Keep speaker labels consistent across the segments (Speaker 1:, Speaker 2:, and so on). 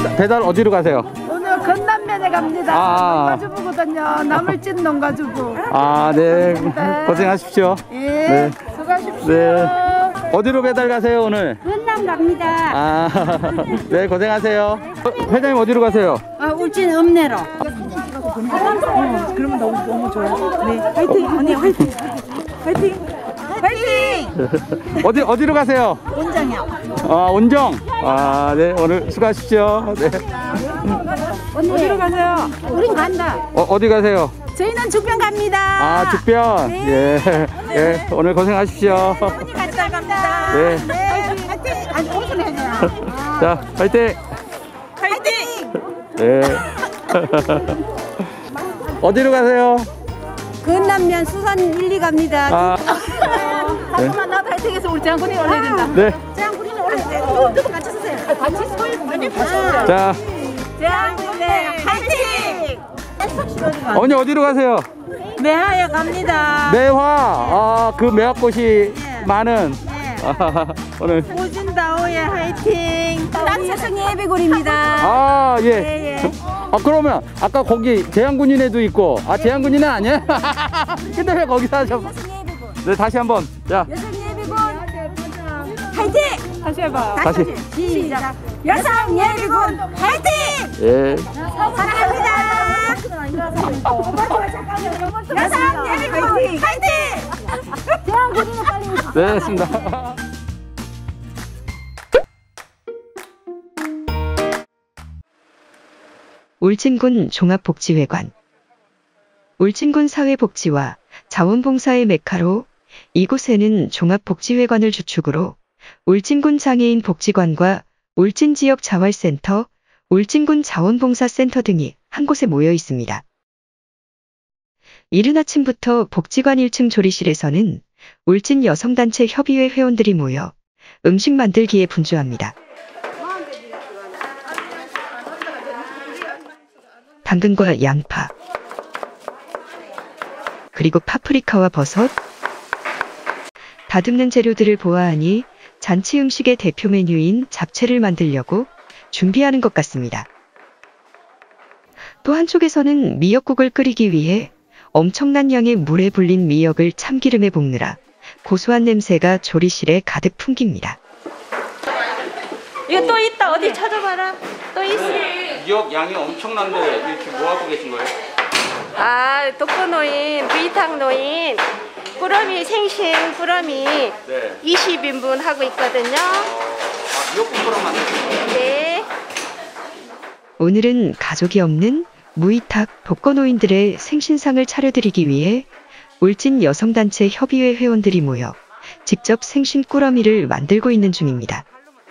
Speaker 1: 배달 어디로 가세요?
Speaker 2: 오늘 건남면에 갑니다. 농가주부거든요. 나물찐 농가주부.
Speaker 1: 네. 고생하십시오.
Speaker 2: 예.
Speaker 1: 네.
Speaker 2: 수고하십시오.
Speaker 1: 네. 어디로 배달 가세요, 오늘?
Speaker 3: 건남 갑니다.
Speaker 1: 네, 고생하세요. 회장님 어디로 가세요?
Speaker 3: 울진 읍내로.
Speaker 2: 그러면 너무 좋아요. 네. 화이팅! 언니 화이팅! 화이팅! 화이팅!
Speaker 1: 어디로 가세요?
Speaker 3: 온정이요.
Speaker 1: 온정. 네, 오늘 수고하십시오. 네.
Speaker 2: 어디로 가세요?
Speaker 3: 우린 간다.
Speaker 1: 어디 가세요?
Speaker 3: 저희는 죽변 갑니다.
Speaker 1: 죽변.
Speaker 3: 네.
Speaker 1: 예, 오늘 고생하십시오.
Speaker 3: 우리 같이 갑니다.
Speaker 1: 네.
Speaker 3: 화이팅! 아니, 옷을 해줘요.
Speaker 1: 자, 화이팅!
Speaker 3: 화이팅!
Speaker 1: 네. 어디로 가세요?
Speaker 3: 건남면 수산 1, 2 갑니다.
Speaker 2: 잠깐만 나도 화이팅해서 우리 장군이 올려야 된다.
Speaker 1: 네.
Speaker 3: 장군이는 올려야 돼. 누구 같이 쓰세요.
Speaker 2: 같이 서요.
Speaker 1: 자,
Speaker 3: 장군이 화이팅!
Speaker 1: 언니 어디로 가세요?
Speaker 3: 매화에 갑니다.
Speaker 1: 매화. 그 매화꽃이 많은. 오늘.
Speaker 3: 오진다오의 화이팅! 딴세상 예비군입니다.
Speaker 1: 예.
Speaker 3: 예.
Speaker 1: 그러면 아까 거기 제양군인에도 있고 제양군인은 아니에요? 근데 왜 거기서 하셔? 네, 다시 한번. 자,
Speaker 3: 여성 예비군 화이팅!
Speaker 2: 다시 해봐.
Speaker 1: 다시.
Speaker 3: 시작. 여성 예비군 화이팅!
Speaker 1: 예.
Speaker 3: 사랑합니다. 여성 예비군 화이팅! 대한군인은 빨리.
Speaker 1: 네, 했습니다.
Speaker 4: 울진군 종합복지회관. 울진군 사회복지와 자원봉사의 메카로 이곳에는 종합복지회관을 주축으로 울진군 장애인 복지관과 울진지역 자활센터, 울진군 자원봉사센터 등이 한 곳에 모여 있습니다. 이른 아침부터 복지관 1층 조리실에서는 울진 여성단체 협의회 회원들이 모여 음식 만들기에 분주합니다. 당근과 양파, 그리고 파프리카와 버섯, 다듬는 재료들을 보아하니 잔치 음식의 대표 메뉴인 잡채를 만들려고 준비하는 것 같습니다. 또 한쪽에서는 미역국을 끓이기 위해 엄청난 양의 물에 불린 미역을 참기름에 볶느라 고소한 냄새가 조리실에 가득 풍깁니다.
Speaker 3: 이거 또 있다. 어디 찾아봐라. 또 있어.
Speaker 1: 미역 양이 엄청난데 이렇게 뭐 하고 계신 거예요?
Speaker 5: 독거노인, 무이탁노인, 꾸러미 생신 꾸러미 20인분 하고 있거든요.
Speaker 1: 미역국처럼 만드신 거예요?
Speaker 5: 네.
Speaker 4: 오늘은 가족이 없는 무이탁 독거노인들의 생신상을 차려드리기 위해 울진 여성단체 협의회 회원들이 모여 직접 생신 꾸러미를 만들고 있는 중입니다.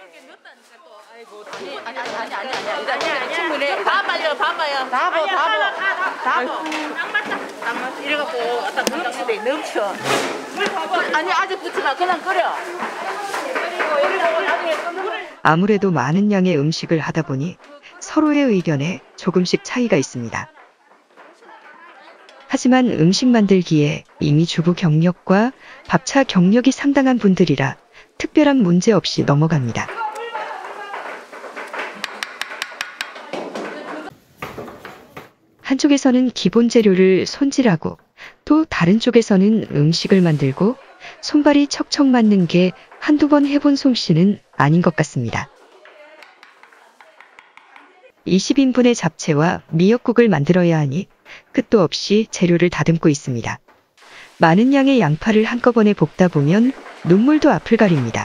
Speaker 4: 아무래도 많은 양의 음식을 하다 보니 서로의 의견에 조금씩 차이가 있습니다. 하지만 음식 만들기에 이미 주부 경력과 밥차 경력이 상당한 분들이라 특별한 문제 없이 넘어갑니다. 한쪽에서는 기본 재료를 손질하고 또 다른 쪽에서는 음식을 만들고 손발이 척척 맞는 게 한두 번 해본 솜씨는 아닌 것 같습니다. 20인분의 잡채와 미역국을 만들어야 하니 끝도 없이 재료를 다듬고 있습니다. 많은 양의 양파를 한꺼번에 볶다 보면 눈물도 앞을 가립니다.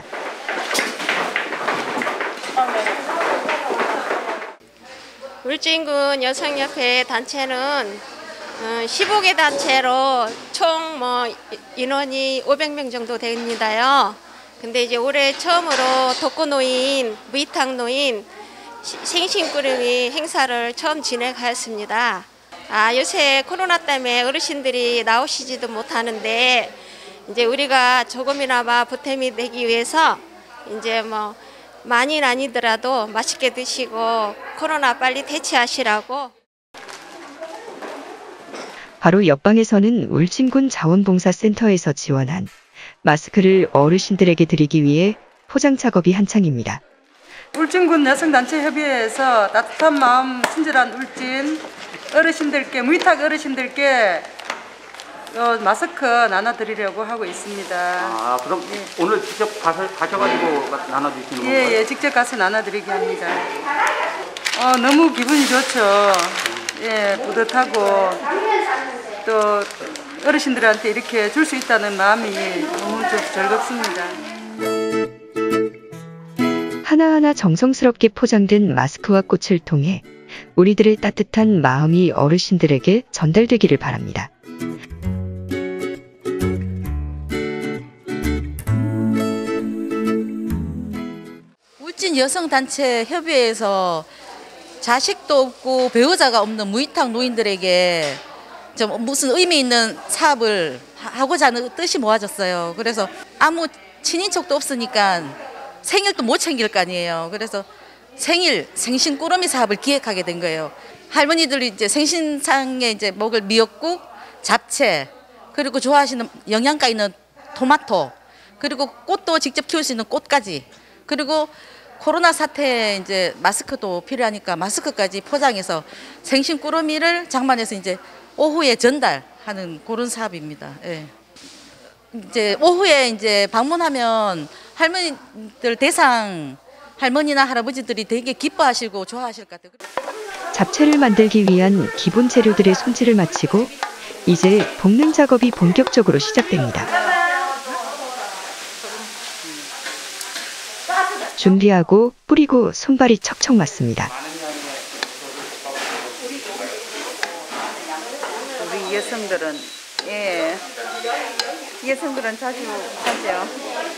Speaker 5: 울진군 여성협회 단체는 15개 단체로 총 인원이 500명 정도 됩니다요. 근데 이제 올해 처음으로 독거노인, 무이탁노인 생신꾸러미 행사를 처음 진행하였습니다. 요새 코로나 때문에 어르신들이 나오시지도 못하는데 이제 우리가 조금이나마 보탬이 되기 위해서 이제 많이는 아니더라도 맛있게 드시고 코로나 빨리 대체하시라고.
Speaker 4: 바로 옆방에서는 울진군 자원봉사센터에서 지원한 마스크를 어르신들에게 드리기 위해 포장 작업이 한창입니다.
Speaker 2: 울진군 여성단체협의회에서 따뜻한 마음 친절한 울진 어르신들께 무위탁 어르신들께 마스크 나눠드리려고 하고 있습니다.
Speaker 1: 아, 그럼 오늘 직접 가셔가지고 나눠주시는 건가요?
Speaker 2: 예, 직접 가서 나눠드리게 합니다. 너무 기분이 좋죠. 예, 뿌듯하고 또 어르신들한테 이렇게 줄 수 있다는 마음이 너무 즐겁습니다.
Speaker 4: 하나하나 정성스럽게 포장된 마스크와 꽃을 통해 우리들의 따뜻한 마음이 어르신들에게 전달되기를 바랍니다.
Speaker 6: 울진 여성단체 협의회에서 자식도 없고 배우자가 없는 무위탁 노인들에게 좀 무슨 의미 있는 사업을 하고자 하는 뜻이 모아졌어요. 그래서 아무 친인척도 없으니까 생일도 못 챙길 거 아니에요. 그래서 생신 꾸러미 사업을 기획하게 된 거예요. 할머니들이 이제 생신상에 이제 먹을 미역국, 잡채, 그리고 좋아하시는 영양가 있는 토마토, 그리고 꽃도 직접 키울 수 있는 꽃까지, 그리고 코로나 사태에 이제 마스크도 필요하니까 마스크까지 포장해서 생신 꾸러미를 장만해서 이제 오후에 전달하는 그런 사업입니다. 예. 이제 오후에 이제 방문하면 할머니들 대상 할머니나 할아버지들이 되게 기뻐하시고 좋아하실 것 같아요.
Speaker 4: 잡채를 만들기 위한 기본 재료들의 손질을 마치고 이제 볶는 작업이 본격적으로 시작됩니다. 준비하고 뿌리고 손발이 척척 맞습니다.
Speaker 2: 우리 여성들은 여성들은 자주 하죠.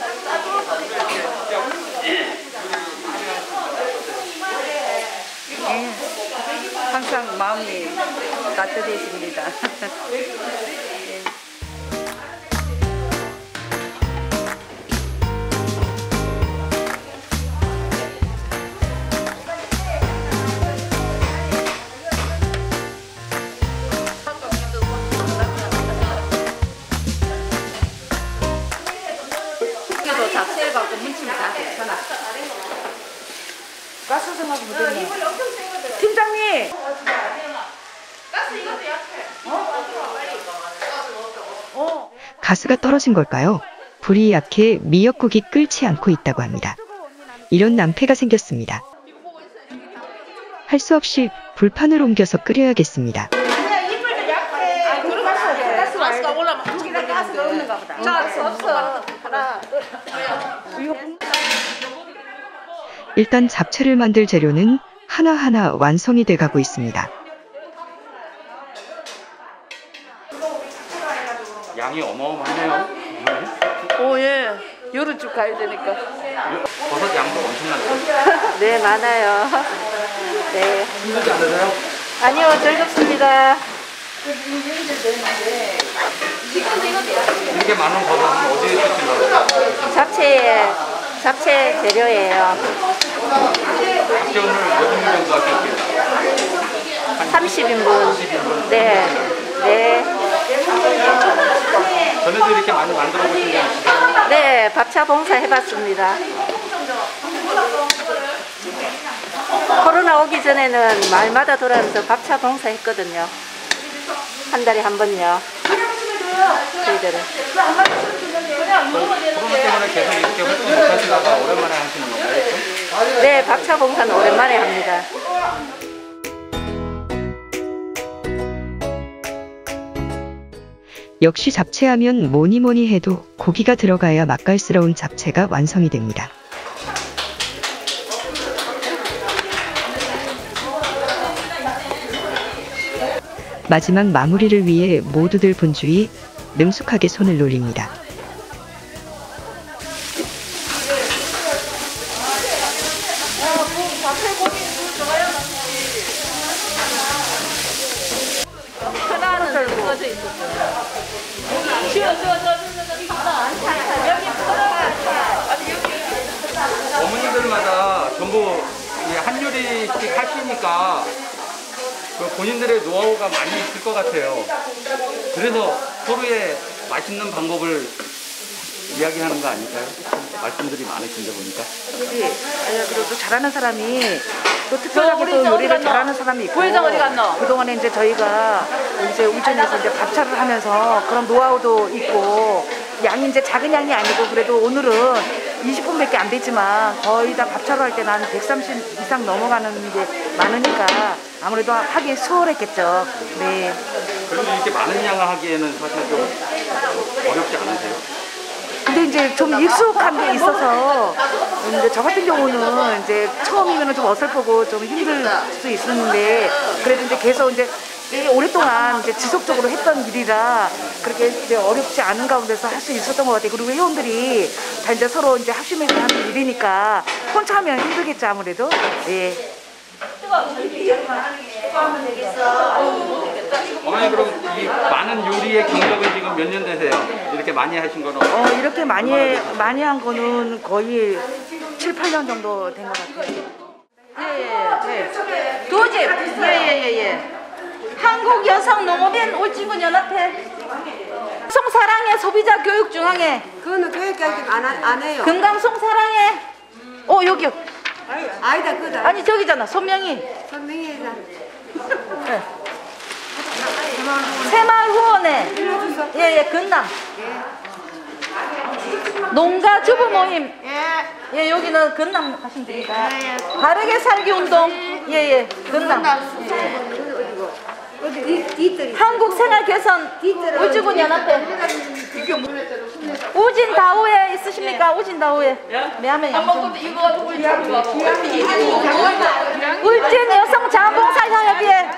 Speaker 2: 예, 항상 마음이 따뜻해집니다.
Speaker 6: 잡채를 갖고 뭉치면 다 괜찮아. 가스 좀 하고 묻었네. 팀장님! 가스 이것도 약해.
Speaker 4: 가스가 떨어진 걸까요? 불이 약해 미역국이 끓지 않고 있다고 합니다. 이런 낭패가 생겼습니다. 할 수 없이 불판을 옮겨서 끓여야겠습니다.
Speaker 6: 가스가 올라면 가스가 없는가 보다. 가스 없어.
Speaker 4: 일단 잡채를 만들 재료는 하나하나 완성이 돼가고 있습니다.
Speaker 1: 양이 어마어마하네요.
Speaker 2: 예. 요리집 가야 되니까.
Speaker 1: 버섯 양도 엄청난데.
Speaker 3: 네, 많아요. 네.
Speaker 1: 힘들지 않으세요?
Speaker 3: 아니요, 즐겁습니다.
Speaker 1: 이렇게 많은 버섯은 어디에 쓰시나요?
Speaker 3: 잡채 재료예요.
Speaker 1: 잡채 오늘 몇 분 정도 하실게요?
Speaker 3: 30인분. 네. 네.
Speaker 1: 전에도 이렇게 많이 만들어 보신 적 있으세요?
Speaker 3: 네, 밥차 봉사 해봤습니다. 코로나 오기 전에는 마을마다 돌아다니면서 밥차 봉사 했거든요. 한 달에 한 번요. 저희들은.
Speaker 1: 코로나 때문에 계속 이렇게 활동 못 하시다가 오랜만에 하시는 건가요?
Speaker 3: 네, 밥차 봉사는 오랜만에 합니다.
Speaker 4: 역시 잡채하면 뭐니 해도 고기가 들어가야 맛깔스러운 잡채가 완성이 됩니다. 마지막 마무리를 위해 모두들 분주히 능숙하게 손을 놀립니다.
Speaker 1: 어머니들마다 전부 한 요리씩 하시니까 본인들의 노하우가 많이 있을 것 같아요. 그래서 서로의 맛있는 방법을 이야기하는 거 아닐까요? 말씀들이 많으신데 보니까.
Speaker 7: 그리고 또 잘하는 사람이 또 특별하게 또 요리를 잘하는 사람이 있고 그동안에 이제 저희가 이제 울진에서 이제 밥차를 하면서 그런 노하우도 있고 양이 이제 작은 양이 아니고 그래도 오늘은 20분밖에 안 되지만 거의 다 밥차로 할 때는 한 130 이상 넘어가는 게 많으니까 아무래도 하기 수월했겠죠. 네.
Speaker 1: 그리고 이렇게 많은 양을 하기에는 사실 좀 어렵지 않으세요?
Speaker 7: 근데 이제 좀 익숙한 게 있어서 이제 저 같은 경우는 이제 처음이면 좀 어설프고 좀 힘들 수 있었는데 그래도 이제 계속 이제 오랫동안 이제 지속적으로 했던 일이라 그렇게 이제 어렵지 않은 가운데서 할 수 있었던 것 같아요. 그리고 회원들이 다 이제 서로 이제 합심해서 하는 일이니까 혼자 하면 힘들겠죠 아무래도. 예.
Speaker 1: 어머니 그럼 이 많은 요리의 경력은 지금 몇 년 되세요? 이렇게 많이 하신 거는?
Speaker 7: 이렇게 많이 한 거는 거의 7, 8년 정도 된 것 같아요.
Speaker 6: 예. 두 집. 예. 한국 여성 농업인 울진군 연합회 송사랑의 소비자 교육 중앙회.
Speaker 8: 그거는 교육 안 해요.
Speaker 6: 금강송 사랑회. 여기.
Speaker 8: 아니다 그다.
Speaker 6: 아니 저기잖아. 손명희.
Speaker 8: 선명이다.
Speaker 6: 네. 새마을 후원회. 예, 근남. 농가 주부 모임. 예, 여기는 근남 하시면 됩니다. 바르게 살기 운동. 예, 근남. 한국 생활 개선 울진군 연합회. 우진 다우에 있으십니까? 우진 다우에. 네 하면 울진 여성 자원봉사 협의회.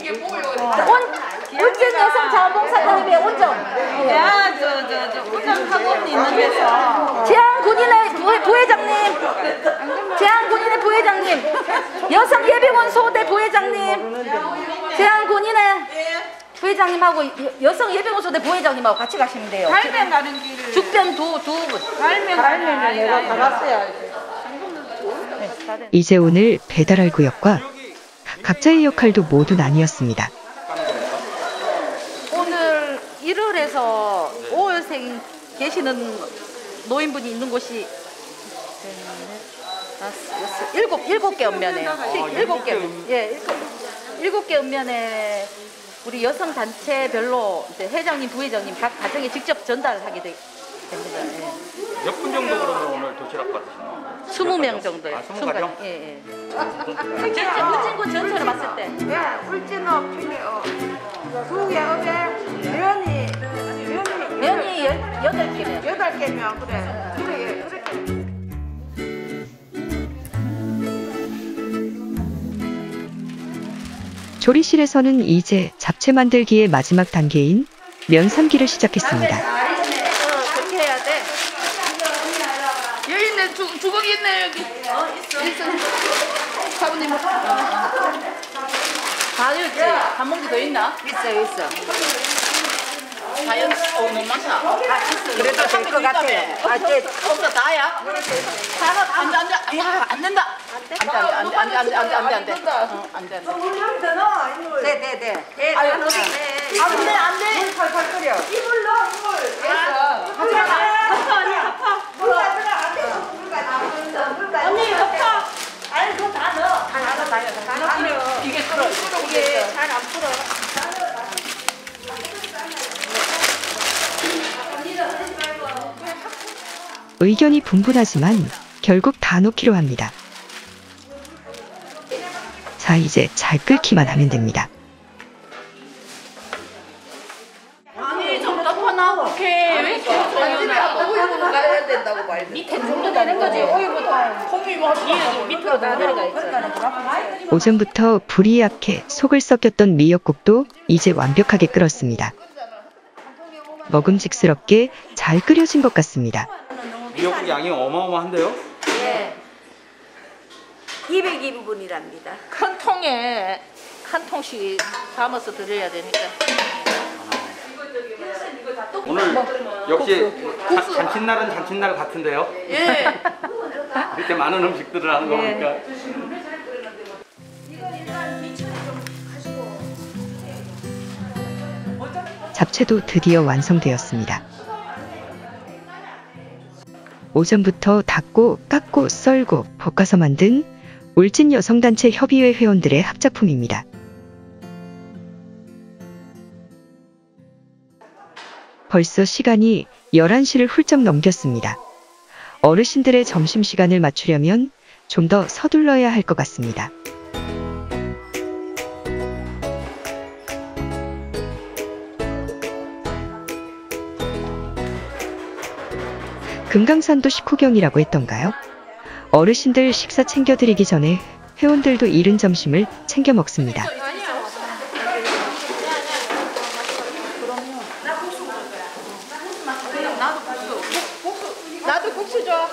Speaker 6: 울진 여성 자원봉사 협의회 온정. 온정 학원 있는 데서. 제한군인의 부회장님. 제한군인의 부회장님. 여성 예비군 소대 부회장님. 제한군인의 부회장님하고 여성 예비군 소대 부회장님하고 같이 가시면 돼요.
Speaker 2: 갈면 가는 길을.
Speaker 6: 죽변 두 분.
Speaker 2: 갈면 내가 가봤어요.
Speaker 4: 이제 오늘 배달할 구역과 각자의 역할도 모두 나뉘었습니다.
Speaker 6: 오늘 1월에서 5월생 계시는 노인분이 있는 곳이 7개 읍면에 7개 읍면에 우리 여성 단체별로 이제 회장님, 부회장님 각 가정에 직접 전달하게 됩니다.
Speaker 1: 몇 분 정도 그러면 오늘 도시락 받으시나요?
Speaker 6: 20명 정도요.
Speaker 1: 20가정?
Speaker 6: 예. 울진군 전체로 봤을 때.
Speaker 2: 울진업 필요. 두개 어제
Speaker 6: 면이 8개면.
Speaker 2: 8개면 그래.
Speaker 4: 조리실에서는 이제 잡채 만들기의 마지막 단계인 면 삶기를 시작했습니다.
Speaker 6: 그렇게 해야 돼.
Speaker 2: 여기 있네. 주걱이 있네 여기. 있어. 사부님.
Speaker 6: 다였지? 한 몽지 더 있나?
Speaker 2: 있어.
Speaker 6: 다였. 너무 많다.
Speaker 2: 그래도 될 것 같아요.
Speaker 6: 없어 다야? 안 된다. 안 돼.
Speaker 2: 네.
Speaker 6: 안 돼.
Speaker 2: 팔팔 끓여. 이불 넣어. 언니 덮어. 아니 그거 다 넣어. 다 넣어. 이게 끓어. 이게 잘 안 풀어.
Speaker 4: 의견이 분분하지만 결국 다 넣기로 합니다. 자, 이제 잘 끓기만 하면 됩니다.
Speaker 6: 아니 좀 덮어놔. 오케이. 왜 이렇게 우유부터 가야 된다고 말. 밑에 정도 되는 거지. 우유부터 콩이 뭐 밑으로 내려가 있어.
Speaker 4: 오전부터 불이 약해 속을 썩였던 미역국도 이제 완벽하게 끓었습니다. 먹음직스럽게 잘 끓여진 것 같습니다.
Speaker 1: 미역국 양이 어마어마한데요?
Speaker 6: 예.
Speaker 3: 202부분이랍니다.
Speaker 6: 큰 통에 한 통씩 담아서 드려야 되니까.
Speaker 1: 오늘 역시 잔칫날은 잔칫날 같은데요?
Speaker 6: 예.
Speaker 1: 이렇게 많은 음식들을 하는 거 보니까.
Speaker 4: 잡채도 드디어 완성되었습니다. 오전부터 닦고, 깎고, 썰고, 볶아서 만든 울진 여성단체 협의회 회원들의 합작품입니다. 벌써 시간이 11시를 훌쩍 넘겼습니다. 어르신들의 점심시간을 맞추려면 좀 더 서둘러야 할 것 같습니다. 금강산도 식후경이라고 했던가요? 어르신들 식사 챙겨드리기 전에 회원들도 이른 점심을 챙겨 먹습니다.
Speaker 5: 나도 국수 줘.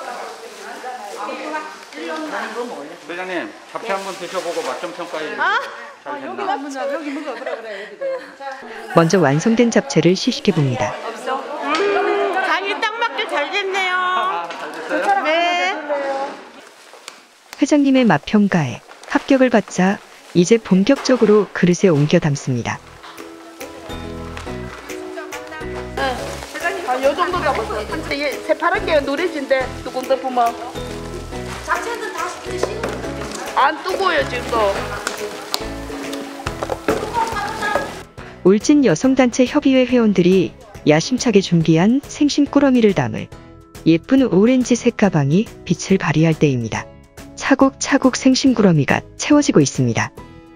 Speaker 1: 회장님, 잡채 한번 드셔보고 맛 좀 평가해 주세요. 잘 됐나?
Speaker 2: 여기 먹어 그래.
Speaker 4: 먼저 완성된 잡채를 시식해 봅니다.
Speaker 5: 간이 딱 맞게 잘 됐네요.
Speaker 1: 잘 됐어요?
Speaker 5: 네.
Speaker 4: 회장님의 맛 평가에 합격을 받자 이제 본격적으로 그릇에 옮겨 담습니다.
Speaker 9: 요 정도가 벌써 이게 새파란 게 노래진데 뚜껑 덮으면
Speaker 5: 잡채는 다 드시는
Speaker 9: 안 뜨거워요 지금도.
Speaker 4: 울진 여성단체 협의회 회원들이 야심차게 준비한 생신 꾸러미를 담을 예쁜 오렌지색 가방이 빛을 발휘할 때입니다. 차곡차곡 생신 꾸러미가 채워지고 있습니다.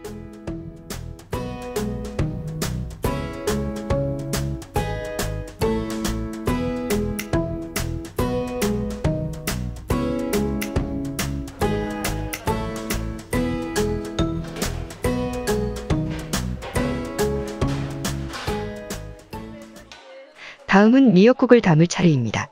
Speaker 4: 다음은 미역국을 담을 차례입니다.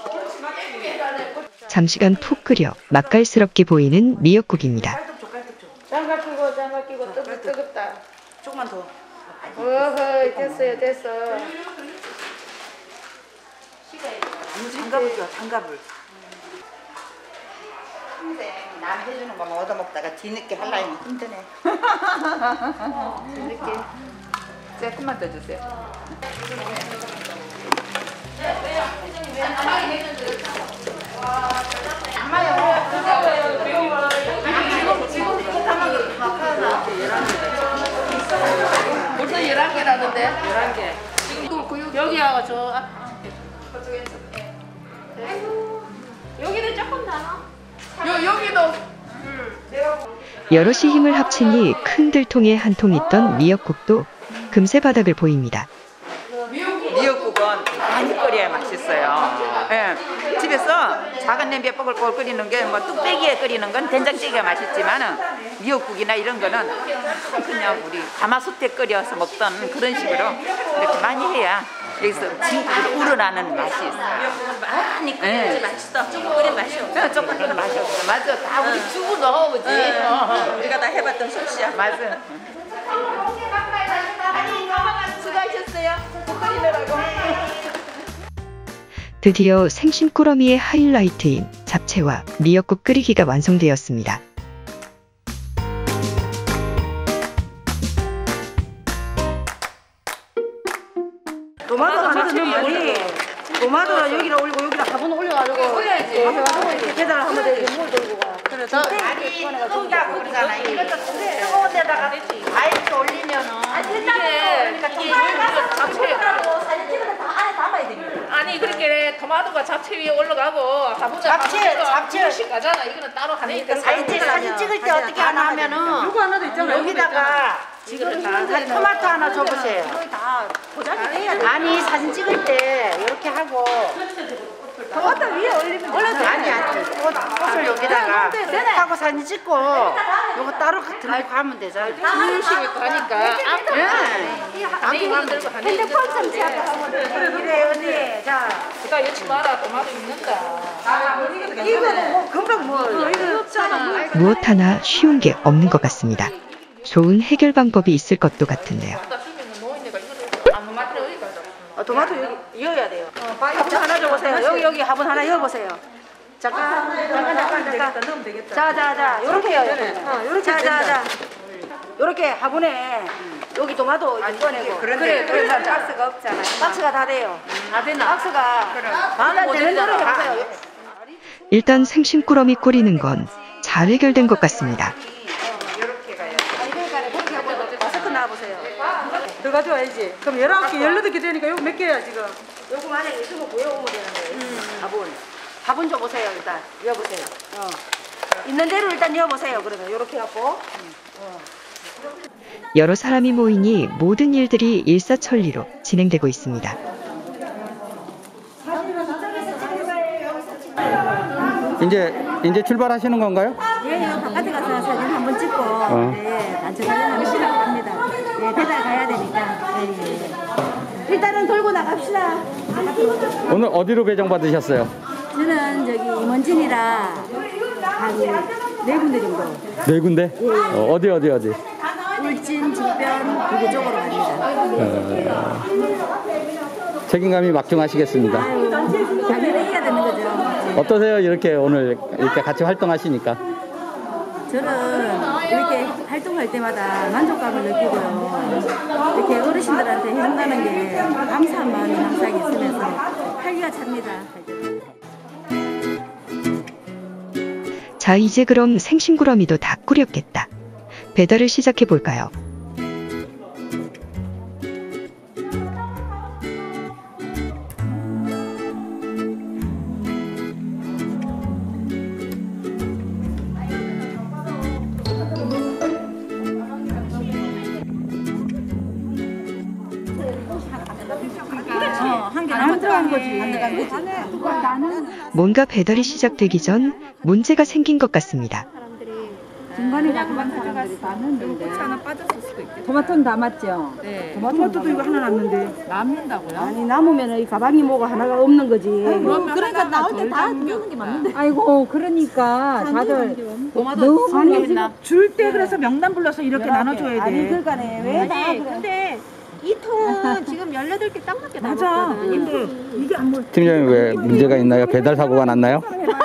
Speaker 4: 잠시간 푹 끓여 맛깔스럽게 보이는 미역국입니다.
Speaker 9: 장갑 끼고 뜨겁다.
Speaker 7: 조금만 더.
Speaker 9: 어허 됐어.
Speaker 7: 장갑을 줘, 장갑을.
Speaker 10: 남 해주는 거만 얻어먹다가 뒤늦게 하려면 힘드네.
Speaker 9: 이렇게 조금만 더 주세요. 벌써 11개라는데? 11개. 여기하고 저
Speaker 5: 여기는 조금 더.
Speaker 9: 여기도
Speaker 4: 여럿이 힘을 합치니 큰 들통에 한 통 있던 미역국도 금세 바닥을 보입니다.
Speaker 10: 미역국은 많이 끓여야 맛있어요. 예. 집에서 작은 냄비에 뽀글뽀글 끓이는 게 뭐 뚝배기에 끓이는 건 된장찌개가 맛있지만은 미역국이나 이런 거는 그냥 우리 가마솥에 끓여서 먹던 그런 식으로 이렇게 많이 해야 여기서 진국으로 우러나는 맛이 있어요.
Speaker 6: 많이 끓여야지 맛있어. 조금 끓이면 맛이 없어.
Speaker 10: 조금 끓이면 맛이 없어. 맞아. 다 우리
Speaker 6: 두부 넣어보지.
Speaker 10: 우리가 다 해봤던 솜씨야. 맞아.
Speaker 6: 수고하셨어요. 국 끓이느라고.
Speaker 4: 드디어 생신 꾸러미의 하이라이트인 잡채와 미역국 끓이기가 완성되었습니다.
Speaker 7: 도마도를 여기다 올리고 여기다 화분 올려가지고 올려야지. 가서 이렇게 계단을 한번 이렇게 물 돌고 가.
Speaker 10: 그래서 끓다고 그러잖아. 이것도 뜨거운 데다가 아이스 올리면은
Speaker 9: 아니 그렇게 토마토가 잡채 위에 올라가고 화분에 잡채 가잖아. 이거는 따로 하네.
Speaker 10: 사진 찍을 때 어떻게 하나 하면은
Speaker 7: 이거 하나도 있잖아요.
Speaker 10: 여기다가 지금 토마토 하나 줘보세요.
Speaker 7: 다 포장이 돼야 돼.
Speaker 10: 아니 사진 찍을 때 이렇게 하고
Speaker 7: 토마토 위에 올리면
Speaker 10: 올려도 아니 꽃을 여기다가 하고 사진 찍고 요거 따로 들고 가면 되잖아요.
Speaker 9: 음식이 있고 하니까 아무거나 들고 하네.
Speaker 7: 핸드폰 좀 잡아가면 그래 언니. 자,
Speaker 9: 그다 여치 마라. 토마토 있는다.
Speaker 7: 이거는 뭐 금방 뭐 이거 없잖아.
Speaker 4: 무엇 하나 쉬운 게 없는 것 같습니다. 좋은 해결 방법이 있을 것도 같은데요.
Speaker 7: 토마토 여기 이어야 돼요. 화분 하나 줘보세요. 여기 화분 하나 이어보세요. 잠깐.
Speaker 10: 넣으면 되겠다.
Speaker 7: 자, 요렇게요. 요렇게. 자. 요렇게 화분에 여기 토마토 꺼내고.
Speaker 10: 그래.
Speaker 7: 박스가 없잖아요. 박스가 다 돼요.
Speaker 10: 다 되나?
Speaker 7: 박스가 다 되는 대로 해보세요.
Speaker 4: 일단 생심꾸러미 끓이는 건 잘 해결된 것 같습니다.
Speaker 3: 마스크 나와보세요.
Speaker 2: 더 가져와야지. 그럼 11개, 18개 되니까 이거 몇 개야 지금?
Speaker 3: 요거 만약에 있으면 보여오면 되는 거예요. 밥은 줘보세요 일단. 여보세요. 있는 대로 일단 여보세요. 그러면 요렇게 갖고.
Speaker 4: 여러 사람이 모이니 모든 일들이 일사천리로 진행되고 있습니다.
Speaker 1: 이제 출발하시는 건가요?
Speaker 8: 예, 바깥에 가서 사진 한번 찍고 단체 사진 한번 찍으려고 합니다. 예, 배달 가야 되니까. 예. 일단은 돌고 나갑시다.
Speaker 1: 오늘 어디로 배정 받으셨어요?
Speaker 8: 저는 저기 임원진이라 한 4군데 정도.
Speaker 1: 4군데? 어디?
Speaker 8: 울진, 주변, 그게 쪽으로 갑니다.
Speaker 1: 책임감이 막중하시겠습니다.
Speaker 8: 당연히 해야 되는 거죠.
Speaker 1: 어떠세요? 오늘 이렇게 같이 활동하시니까?
Speaker 8: 저는 이렇게 활동할 때마다 만족감을 느끼고요. 이렇게 어르신들한테 해준다는 게 감사한 마음이 항상 있으면서 활기가 찹니다.
Speaker 4: 자, 이제 그럼 생심꾸러미도 다 끓였겠다. 배달을 시작해 볼까요? 뭔가 배달이 시작되기 전 문제가 생긴 것 같습니다.
Speaker 8: 중간에 약간 사람들이 다 넣는데
Speaker 2: 고추 하나 빠졌을 수도 있겠다.
Speaker 8: 토마토는 남았죠?
Speaker 2: 네.
Speaker 8: 토마토도
Speaker 2: 이거 하나 남는데. 남는다고요?
Speaker 8: 아니 남으면 이 가방이 뭐가 하나가 없는 거지.
Speaker 2: 그러니까 나올 때 다 넣는 게 맞는데.
Speaker 8: 아이고 그러니까 다들
Speaker 2: 너무
Speaker 8: 많이
Speaker 7: 줄 때 그래서 명단 불러서 이렇게 나눠줘야 돼.
Speaker 8: 아니 그러니까네 왜 다 그래.
Speaker 9: 근데 이 통은 지금 18개 딱 맞게
Speaker 7: 맞아. 근데 이게 안 뭐.
Speaker 1: 팀장님 왜 문제가 있나요? 배달 사고가 났나요?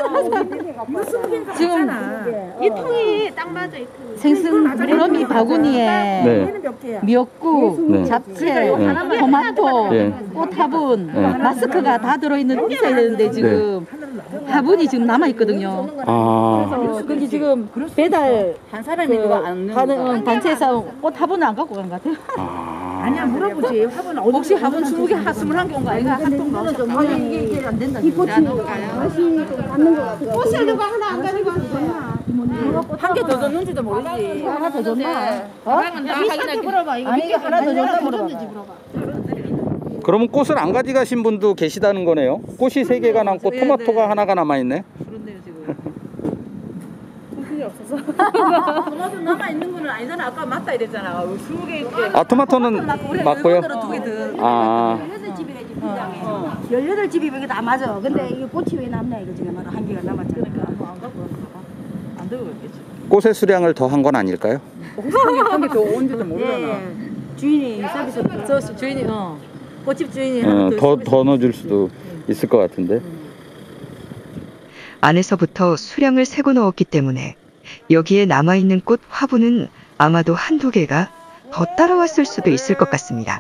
Speaker 9: 지금 이 통이 딱 맞아. 이 통이.
Speaker 5: 생선꾸러미 바구니에
Speaker 1: 네.
Speaker 5: 미역국,
Speaker 1: 네.
Speaker 5: 잡채, 토마토,
Speaker 1: 네.
Speaker 5: 꽃화분,
Speaker 1: 네.
Speaker 5: 마스크가 다 들어있는 있어야 되는데 지금 화분이 지금 남아 있거든요.
Speaker 1: 아,
Speaker 5: 근데 지금 배달
Speaker 9: 한 사람이 누가 안 넣는
Speaker 5: 가는 단체에서 꽃 화분을 안 갖고 간 것 같아요.
Speaker 7: 아니야 물어보지. 화분 어디?
Speaker 5: 혹시 화분 20개, 21개 온 거 아닌가? 한 통 넣어서. 아니 이게 안 된다.
Speaker 8: 이 꽃이 맛이 좀 닿는 것 같아.
Speaker 9: 꽃을 누가 하나 안 가지고
Speaker 5: 한 개 더 줬는지도 모르지.
Speaker 8: 하나 더 줬나?
Speaker 9: 가방은 다 확인할게. 물어봐. 이거
Speaker 5: 아니 이게 하나 더 줬나 물어봐.
Speaker 1: 그러면 꽃을 안 가져가신 분도 계시다는 거네요. 꽃이 3개가 남고 토마토가 하나가 남아있네.
Speaker 5: 그런데요 지금. 토마토 남아 있는 거는 아니잖아. 아까 맞다 이랬잖아. 20개 있게.
Speaker 1: 아, 토마토는 맞고요.
Speaker 5: 2개 더.
Speaker 1: 아,
Speaker 8: 18집이 다 맞아. 근데 이게 꽃이 왜 남냐 이거 지금 한 개가 남았잖아.
Speaker 5: 안 갖고 안 들고 있겠지.
Speaker 1: 꽃의 수량을 더 한 건 아닐까요?
Speaker 2: 한개 더 온지도 모르잖아.
Speaker 8: 주인이 서비스
Speaker 5: 저 주인이 꽃집 주인이 하나
Speaker 1: 더 넣어줄 수도 있을 것 같은데.
Speaker 4: 안에서부터 수량을 세고 넣었기 때문에 여기에 남아있는 꽃 화분은 아마도 한두 개가 더 따라왔을 수도 있을 것 같습니다.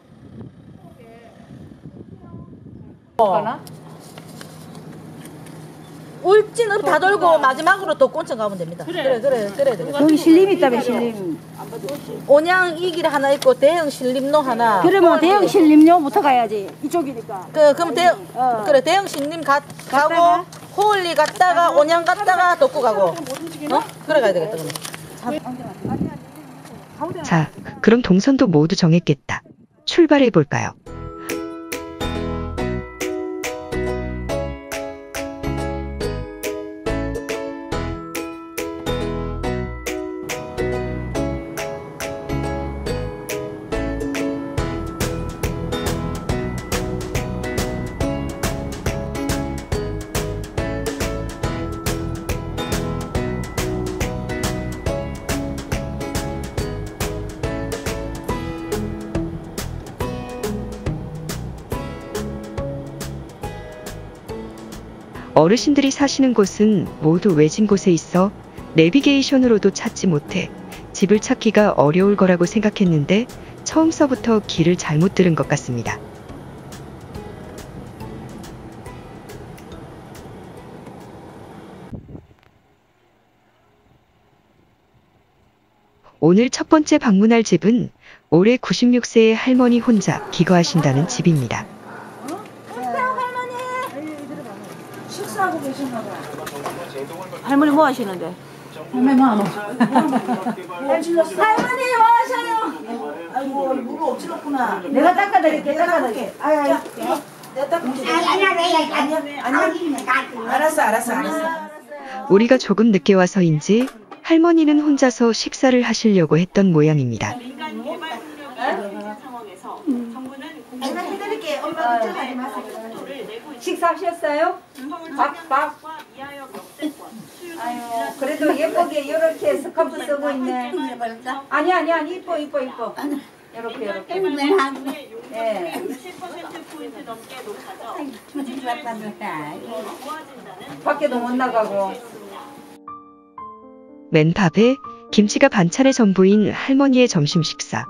Speaker 5: 울진으로 다 돌고 마지막으로 또 꼰청 가면 됩니다. 그래 되겠다.
Speaker 8: 여기 신림 있다며 신림.
Speaker 5: 온양 이길 하나 있고 대형 신림로 하나.
Speaker 8: 그러면 대형 신림료부터 가야지. 이쪽이니까.
Speaker 5: 그럼 그래 대형 신림 가고 호울리 갔다가 온양 갔다가 덕구 가고. 그래 가야 되겠다 그럼.
Speaker 4: 자, 그럼 동선도 모두 정했겠다. 출발해 볼까요? 어르신들이 사시는 곳은 모두 외진 곳에 있어 내비게이션으로도 찾지 못해 집을 찾기가 어려울 거라고 생각했는데 처음서부터 길을 잘못 들은 것 같습니다. 오늘 첫 번째 방문할 집은 올해 96세의 할머니 혼자 기거하신다는 집입니다.
Speaker 3: 식사하고 계신가 봐. 할머니 뭐 하시는데? 할머니 뭐 하노? 할머니 뭐 하셔요? 아이고 물을 없지었구나. 내가 닦아드릴게. 닦아드릴게. 내가 닦아줄게. 아니야. 알았어.
Speaker 4: 우리가 조금 늦게 와서인지 할머니는 혼자서 식사를 하시려고 했던 모양입니다.
Speaker 3: 내가 해드릴게. 엄마 걱정하지 마세요. 식사하셨어요? 밥. 아유, 그래도 예쁘게 이렇게 스카프 쓰고 있네. 아니 이뻐. 이렇게. 예.
Speaker 8: 10% 포인트 넘게 높아져.
Speaker 3: 밖에도 못 나가고.
Speaker 4: 맨밥에 김치가 반찬의 전부인 할머니의 점심 식사.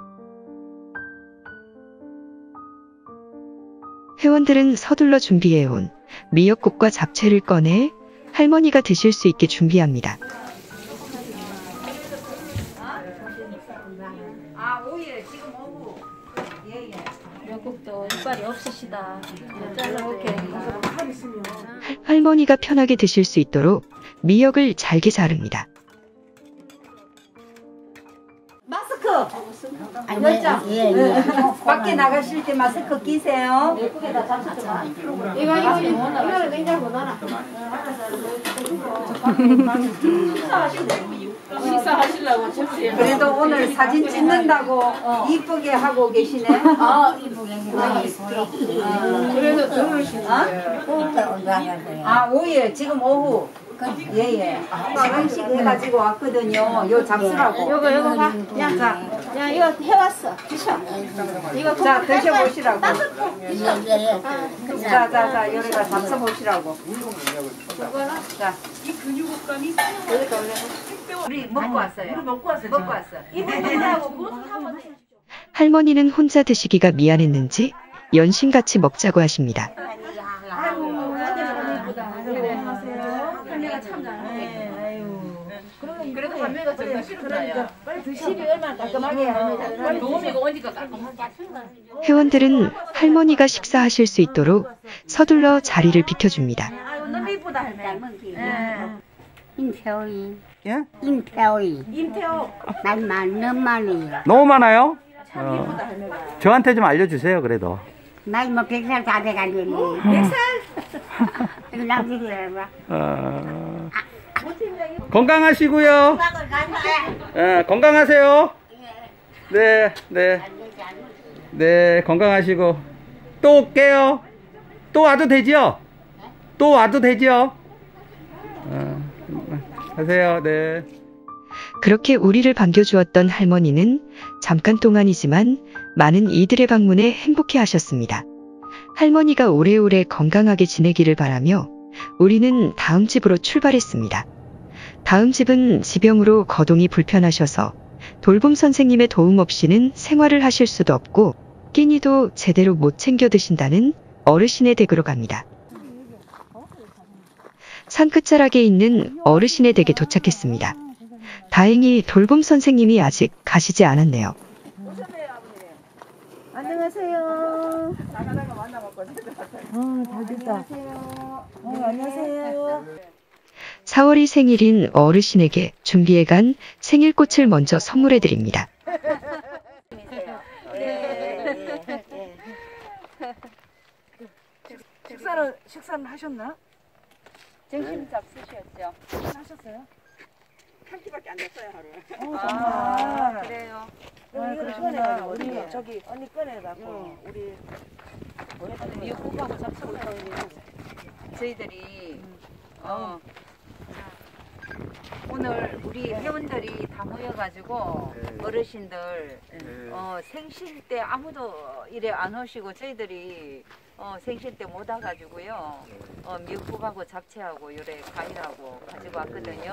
Speaker 4: 회원들은 서둘러 준비해온 미역국과 잡채를 꺼내 할머니가 드실 수 있게 준비합니다.
Speaker 3: 오예 지금 오후. 예.
Speaker 8: 미역국도 이빨이 없으시다.
Speaker 4: 할머니가 편하게 드실 수 있도록 미역을 잘게 자릅니다.
Speaker 3: 마스크. 예. 밖에 나가실 때 마스크 끼세요. 예쁘게다 잡수죠. 이거를 냉장고 넣어놔.
Speaker 9: 식사하시려고 접시에.
Speaker 3: 그래도 오늘 사진 찍는다고 이쁘게 하고 계시네.
Speaker 8: 이쁘게.
Speaker 3: 그래도 들으시네. 오예 지금 오후. 예. 시간씩 해가지고 왔거든요. 요 잡수라고.
Speaker 8: 이거 봐. 야 이거 해왔어. 드셔. 이거
Speaker 3: 자 드셔보시라고. 자 요리가 잡숴보시라고. 자. 이 근육감이 우리 먹고 왔어요. 먹고 왔어. 이분하고 무슨 한번.
Speaker 4: 할머니는 혼자 드시기가 미안했는지 연신같이 먹자고 하십니다.
Speaker 9: 그래도 할머니가 정말 싫었다.
Speaker 3: 빨리 드시기 얼마나 깔끔하게 합니다.
Speaker 9: 도우미가 오니까 깔끔하게.
Speaker 4: 회원들은 할머니가 식사하실 수 있도록 서둘러 자리를 비켜줍니다.
Speaker 3: 너무 이쁘다 할머니.
Speaker 11: 임태호이.
Speaker 1: 예?
Speaker 11: 임태호이.
Speaker 3: 임태호.
Speaker 11: 너무 많이.
Speaker 1: 너무 많아요?
Speaker 3: 참 이쁘다 할머니가.
Speaker 1: 저한테 좀 알려주세요, 그래도.
Speaker 11: 나이 뭐 100살 다 돼가지고.
Speaker 3: 100살?
Speaker 11: 이거 나중에 해봐.
Speaker 1: 건강하시고요. 건강하세요. 네, 건강하시고. 또 올게요. 또 와도 되지요? 가세요. 네.
Speaker 4: 그렇게 우리를 반겨주었던 할머니는 잠깐 동안이지만 많은 이들의 방문에 행복해하셨습니다. 할머니가 오래오래 건강하게 지내기를 바라며 우리는 다음 집으로 출발했습니다. 다음 집은 지병으로 거동이 불편하셔서 돌봄 선생님의 도움 없이는 생활을 하실 수도 없고 끼니도 제대로 못 챙겨 드신다는 어르신의 댁으로 갑니다. 산 끝자락에 있는 어르신의 댁에 도착했습니다. 다행히 돌봄 선생님이 아직 가시지 않았네요.
Speaker 3: 안녕하세요. 나가다가 만나봤거든요. 잘 됐다. 안녕하세요.
Speaker 4: 4월이 생일인 어르신에게 준비해간 생일꽃을 먼저 선물해드립니다.
Speaker 3: 식사는 하셨나?
Speaker 2: 점심 잡수셨죠?
Speaker 3: 하셨어요?
Speaker 10: 한 끼밖에 안 됐어요 하루.
Speaker 3: 정말.
Speaker 2: 그래요.
Speaker 3: 이거를 꺼내가지고 언니 저기 언니 꺼내갖고 우리
Speaker 2: 미역국하고 잡수하고 저희들이 오늘 우리 회원들이 다 모여가지고 어르신들 생신 때 아무도 이래 안 오시고 저희들이 생신 때 못 와가지고요. 미역국하고 잡채하고 요래 과일하고 가지고 왔거든요.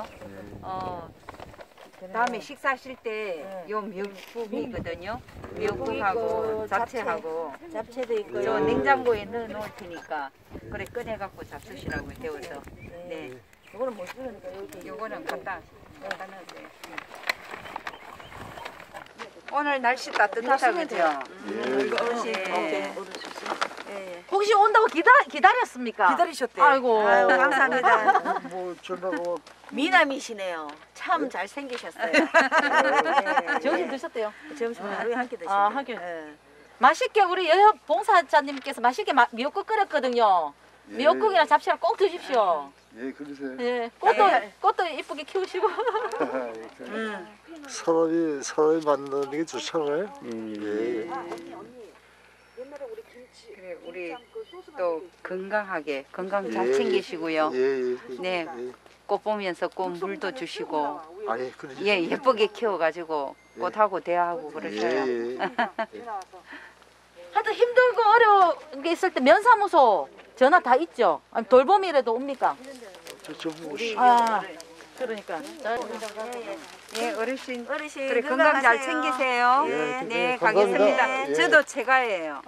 Speaker 2: 다음에 식사하실 때 요 미역국이거든요. 미역국하고 잡채하고
Speaker 3: 잡채도 있고요.
Speaker 2: 저 냉장고에 넣어 놓을 테니까 그래 꺼내갖고 잡수시라고 데워서. 네.
Speaker 3: 이거는 못 쓰니까 여기
Speaker 2: 요거는 갖다 넣으세요.
Speaker 10: 오늘 날씨 따뜻하다 그죠?
Speaker 5: 혹시 온다고 기다렸습니까?
Speaker 3: 기다리셨대.
Speaker 5: 아이고.
Speaker 3: 아유, 감사합니다.
Speaker 12: 뭐 전화고
Speaker 3: 미남이시네요. 참 잘생기셨어요.
Speaker 5: 점심 드셨대요?
Speaker 3: 점심 하루에 한 끼 드시네요.
Speaker 5: 아, 한 끼. 맛있게 우리 여협 봉사자님께서 맛있게 미역국 끓였거든요. 미역국이랑 잡채랑 꼭 드십시오.
Speaker 12: 예, 그러세요.
Speaker 5: 예, 꽃도 이쁘게 키우시고.
Speaker 12: 서로이 만나는 게 좋잖아요. 예.
Speaker 10: 그래, 우리 또 건강하게 건강 잘 챙기시고요. 네, 꽃 보면서 꽃 물도 주시고. 예, 예쁘게 키워가지고 꽃하고 대화하고 그러셔요.
Speaker 5: 하여튼 힘들고 어려운 게 있을 때 면사무소 전화 다 있죠? 아니, 돌봄이라도 옵니까? 그러니까.
Speaker 10: 예, 어르신
Speaker 3: 그래,
Speaker 10: 건강 잘 챙기세요. 네, 가겠습니다. 저도 제가예요.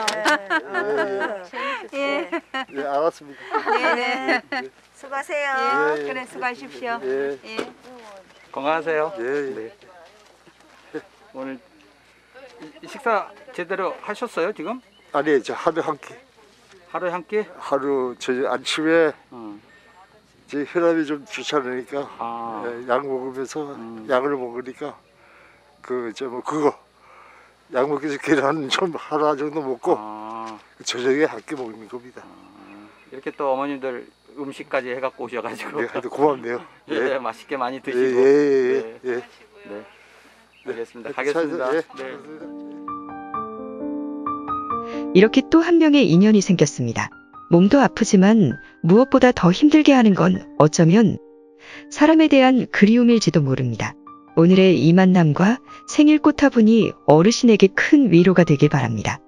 Speaker 12: 예, 알았습니다.
Speaker 10: 네.
Speaker 3: 수고하세요.
Speaker 10: 그래, 수고하십시오. 예.
Speaker 1: 건강하세요.
Speaker 12: 네.
Speaker 1: 오늘 식사 제대로 하셨어요 지금?
Speaker 12: 아니, 저 하루 한 끼.
Speaker 1: 하루에 한 끼?
Speaker 12: 하루 저 아침에 제 혈압이 좀 귀찮으니까 약 먹으면서 약을 먹으니까 그거 약 먹기 전에 계란 좀 하나 정도 먹고 저녁에 한 끼 먹는 겁니다.
Speaker 1: 이렇게 또 어머님들 음식까지 해갖고 오셔가지고.
Speaker 12: 네, 고맙네요.
Speaker 1: 예, 맛있게 많이 드시고.
Speaker 12: 예.
Speaker 1: 네. 알겠습니다. 가겠습니다.
Speaker 12: 네.
Speaker 4: 이렇게 또 한 명의 인연이 생겼습니다. 몸도 아프지만 무엇보다 더 힘들게 하는 건 어쩌면 사람에 대한 그리움일지도 모릅니다. 오늘의 이 만남과 생일 꽃화분이 어르신에게 큰 위로가 되길 바랍니다.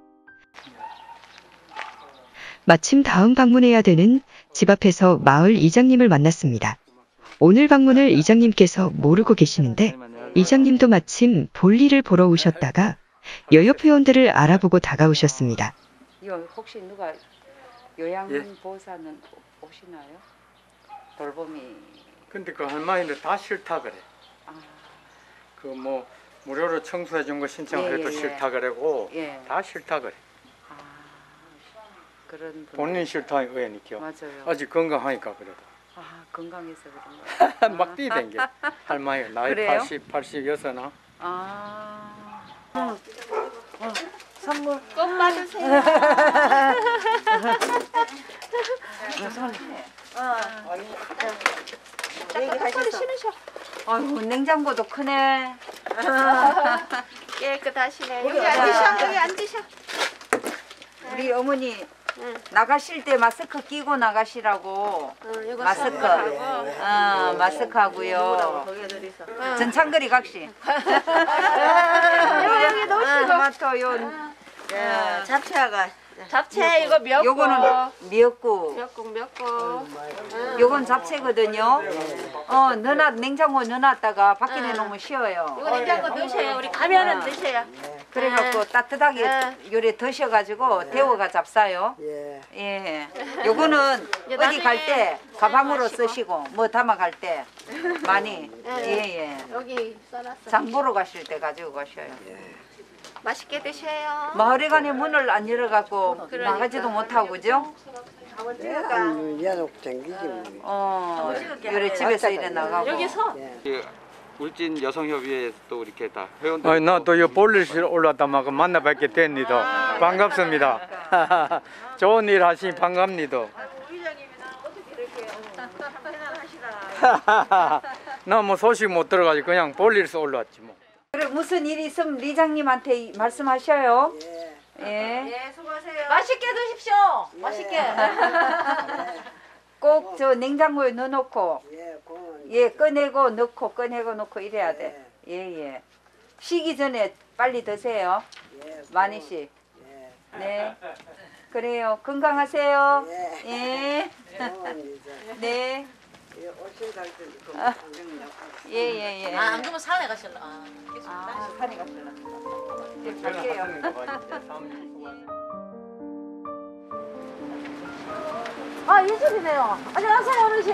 Speaker 4: 마침 다음 방문해야 되는 집 앞에서 마을 이장님을 만났습니다. 오늘 방문을 이장님께서 모르고 계시는데 이장님도 마침 볼일을 보러 오셨다가 여협 회원들을 알아보고 다가오셨습니다.
Speaker 10: 혹시 누가 요양보호사는 오시나요? 돌봄이.
Speaker 13: 근데 그 할머니는 다 싫다 그래. 그 뭐 무료로 청소해 준 거 신청해도 싫다 그래고 다 싫다 그래.
Speaker 10: 그런 분.
Speaker 13: 본인 싫다 의원이죠.
Speaker 10: 맞아요.
Speaker 13: 아직 건강하니까 그래도.
Speaker 10: 건강해서 그런 거야.
Speaker 13: 막 뛰댕겨. 할머니 나이
Speaker 10: 그래요?
Speaker 13: 86나.
Speaker 3: 선물
Speaker 5: 꼭 받으세요.
Speaker 3: 얘기하셨어.
Speaker 10: 아이고, 냉장고도 크네.
Speaker 3: 깨끗하시네.
Speaker 10: 여기
Speaker 3: 앉으셔. 여기 앉으셔.
Speaker 10: 우리 어머니 나가실 때 마스크 끼고 나가시라고. 마스크. 마스크 하고요. 전창거리 각시.
Speaker 3: 여기 놓으시고.
Speaker 10: 토마토 요.
Speaker 3: 잡채가.
Speaker 5: 잡채 이거 미역국.
Speaker 10: 요거는 미역국.
Speaker 3: 미역국.
Speaker 10: 요건 잡채거든요. 냉장고에 넣어놨다가 밖에 내놓으면 쉬어요.
Speaker 3: 이거 냉장고 넣으셔요. 우리 가면은 드셔요.
Speaker 10: 그래갖고 따뜻하게 요래 드셔가지고 데워가 잡사요. 예. 요거는 어디 갈 때 가방으로 쓰시고 뭐 담아갈 때 많이. 예.
Speaker 3: 여기 써놨어.
Speaker 10: 장 보러 가실 때 가지고 가셔요.
Speaker 3: 맛있게 드셔요.
Speaker 10: 마을회관에 문을 안 열어갖고 나가지도 못하고 그죠? 요래 집에서 일해 나가고.
Speaker 5: 여기서?
Speaker 1: 울진 여성협의회 또 이렇게 다 회원들.
Speaker 13: 아니 나또 이 볼일실 올라다 막 만나 뵙게 됩니다. 반갑습니다. 좋은 일 하시니 반갑니다. 나 뭐 소식 못 들어가지고 그냥 볼일서 올라왔지 뭐.
Speaker 10: 그래 무슨 일이 있으면 리장님한테 말씀하셔요. 예.
Speaker 3: 수고하세요.
Speaker 5: 맛있게 드십시오. 맛있게.
Speaker 10: 꼭 저 냉장고에 넣어놓고 꺼내고 넣고 꺼내고 넣고 이래야 돼. 예. 쉬기 전에 빨리 드세요. 많이씩. 네. 그래요. 건강하세요. 예. 네. 예.
Speaker 5: 안 그러면 산에 가실라.
Speaker 10: 산에 가실라. 예, 갈게요.
Speaker 5: 이 집이네요. 안녕하세요, 어르신.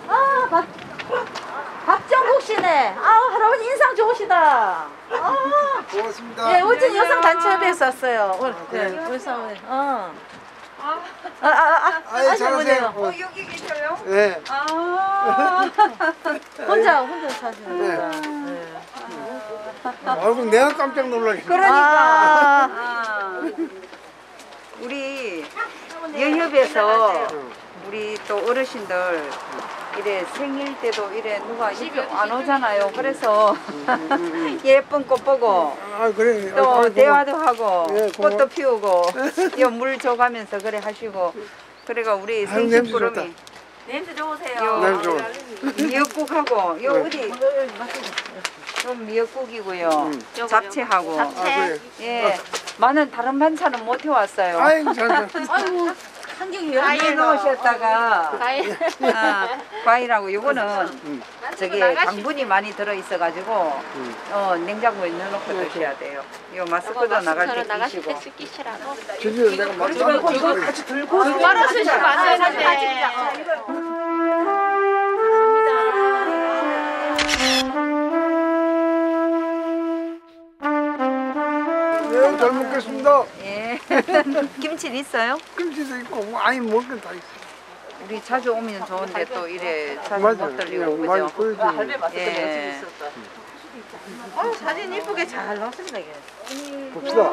Speaker 5: 박정국 씨네. 할아버지 인상 좋으시다.
Speaker 14: 반갑습니다.
Speaker 5: 예, 울진 여성단체협의회에서 왔어요. 네, 우리 사모님.
Speaker 14: 잘하세요.
Speaker 5: 여기 계셔요?
Speaker 14: 네.
Speaker 5: 혼자 사시는
Speaker 14: 네.
Speaker 5: 거다.
Speaker 14: 아이고 내가 깜짝 놀라겠네.
Speaker 2: 그러니까 우리 여협에서 우리 또 어르신들 이래 생일 때도 이래 누가 이렇게 안 오잖아요. 그래서 예쁜 꽃 보고
Speaker 14: 그래.
Speaker 2: 또 대화도 하고
Speaker 14: 예,
Speaker 2: 꽃도 피우고 물 줘가면서 그래 하시고 그래가 우리 생식구름이
Speaker 3: 냄새 좋으세요.
Speaker 2: 요 미역국하고 요 어디 요 미역국이고요. 잡채하고 예 많은 다른 반찬은 못 해왔어요.
Speaker 14: 아이고 잘.
Speaker 2: 아이고 한경이 여기 넣으셨다가 과일하고 요거는 저기 당분이 많이 들어 있어 가지고 냉장고에 넣어놓고 드셔야 돼요. 요 마스크도 나갈 때 끼시고.
Speaker 14: 저기 내가
Speaker 2: 이거 같이 들고
Speaker 9: 말아 쓰시면 안 되는데.
Speaker 14: 네, 잘 먹겠습니다.
Speaker 2: 예. 김치는 있어요?
Speaker 14: 김치도 있고 뭐 아니 먹을 건 다 있어.
Speaker 2: 우리 자주 오면 좋은데 또 이래 자주
Speaker 14: 맞아.
Speaker 2: 못 들리고
Speaker 14: 많이
Speaker 2: 그죠?
Speaker 14: 보여주고.
Speaker 5: 할배 맛있게
Speaker 2: 예.
Speaker 5: 사진 이쁘게 잘 나왔습니다 이게.
Speaker 14: 봅시다.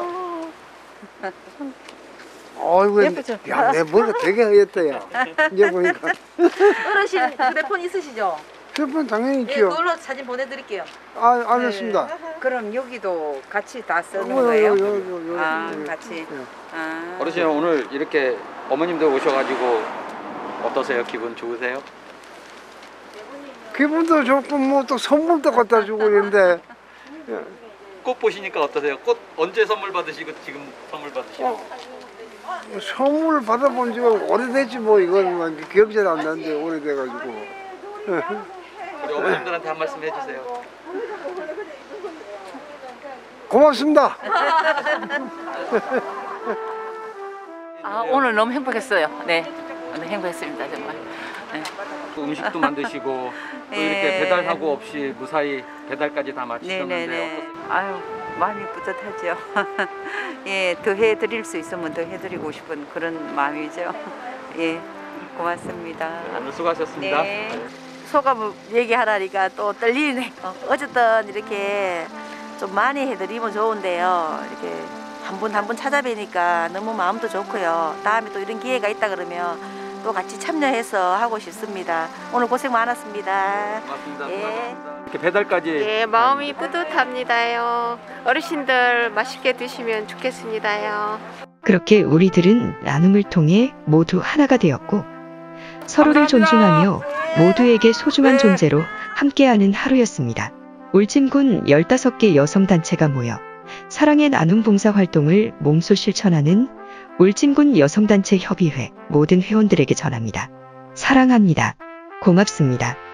Speaker 14: 아이고, 야, 내 머리가 되게 하얗다, 야. 이제 보니까.
Speaker 5: 어르신 휴대폰 있으시죠?
Speaker 14: 휴대폰 당연히
Speaker 5: 예,
Speaker 14: 있죠.
Speaker 5: 그걸로 사진 보내드릴게요.
Speaker 14: 알겠습니다.
Speaker 2: 그럼 여기도 같이 다 쓰는
Speaker 14: 요,
Speaker 2: 거예요?
Speaker 14: 요.
Speaker 2: 같이.
Speaker 1: 어르신 오늘 이렇게 어머님들 오셔가지고 어떠세요? 기분 좋으세요?
Speaker 14: 기분도 좋고 뭐 또 선물도 갖다 주고 있는데.
Speaker 1: 꽃 보시니까 어떠세요? 꽃 언제 선물 받으시고 지금 선물 받으시고?
Speaker 14: 선물 받아본 지가 오래됐지 뭐 이건 기억이 잘 안 나는데 오래돼가지고.
Speaker 1: 우리 어머님들한테 한 말씀 해주세요.
Speaker 14: 고맙습니다.
Speaker 15: 오늘 너무 행복했어요. 네, 오늘 행복했습니다 정말. 네.
Speaker 1: 또 음식도 만드시고 또 이렇게 배달하고 없이 무사히 배달까지 다 마치셨는데
Speaker 2: 아유 마음이 뿌듯하죠. 예, 더 해드릴 수 있으면 더 해드리고 싶은 그런 마음이죠. 예, 고맙습니다.
Speaker 1: 오늘 수고하셨습니다.
Speaker 2: 네.
Speaker 3: 소감을 얘기하라니까 또 떨리네. 어쨌든 이렇게 좀 많이 해드리면 좋은데요. 이렇게 한 분 한 분 찾아뵈니까 너무 마음도 좋고요. 다음에 또 이런 기회가 있다 그러면 또 같이 참여해서 하고 싶습니다. 오늘 고생 많았습니다.
Speaker 1: 고맙습니다.
Speaker 3: 예.
Speaker 1: 이렇게 배달까지.
Speaker 16: 예, 마음이 뿌듯합니다요. 어르신들 맛있게 드시면 좋겠습니다요.
Speaker 4: 그렇게 우리들은 나눔을 통해 모두 하나가 되었고 서로를 존중하며 모두에게 소중한 존재로 함께하는 하루였습니다. 울진군 15개 여성단체가 모여 사랑의 나눔 봉사활동을 몸소 실천하는 울진군 여성단체 협의회 모든 회원들에게 전합니다. 사랑합니다. 고맙습니다.